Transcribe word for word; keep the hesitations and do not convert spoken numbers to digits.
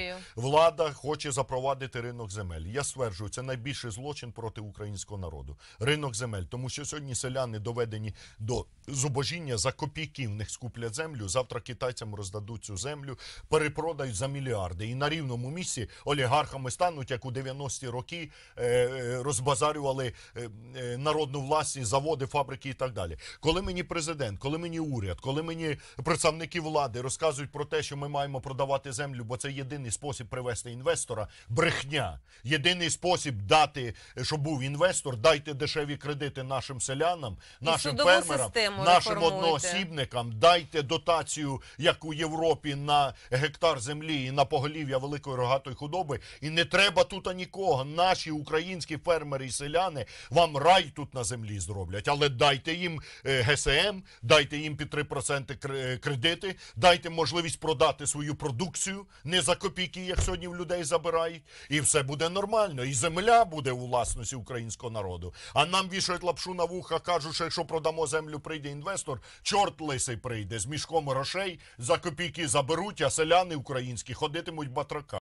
Розумію. Влада хоче запровадити ринок земель. Я стверджую, це найбільший злочин проти українського народу. Ринок земель. Тому що сьогодні селяни доведені до зубожіння, за копійки в них скуплять землю, завтра китайцям роздадуть цю землю, перепродають за мільярди. І на рівному місці олігархами стануть, як у дев'яності роки е, розбазарювали е, е, народну власність, заводи, фабрики і так далі. Коли мені президент, коли мені уряд, коли мені представники влади розказують про те, що ми маємо продавати землю, бо це єдиний спосіб привести інвестора, брехня. Єдиний спосіб дати, щоб був інвестор, дайте дешеві кредити нашим селянам, нашим фермерам, нашим одноосібникам, дайте дотацію, як у Європі, на гектар землі і на поголів'я великої рогатої худоби. І не треба тут нікого. Наші українські фермери і селяни вам рай тут на землі зроблять. Але дайте їм ге ес ем, дайте їм під три відсотки кредити, дайте можливість продати свою продукцію не за копійки, як сьогодні в людей забирають. І все буде нормально. І земля буде у власності українського народу. А нам вішають лапшу на вуха, кажуть, що якщо продамо землю, прийде інвестор, чорт лисий прийде з мішком грошей, за копійки заберуть, а селяни українські ходитимуть батрака.